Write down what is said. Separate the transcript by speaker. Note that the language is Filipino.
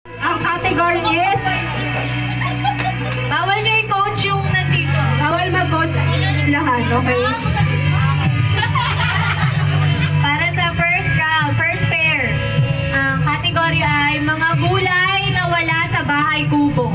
Speaker 1: Ang category is...
Speaker 2: Bawal nyo i-coach yung nandito.
Speaker 1: Bawal mag-coach lahat, okay?
Speaker 2: Para sa first round, first pair, ang category ay mga gulay na wala sa bahay kubo.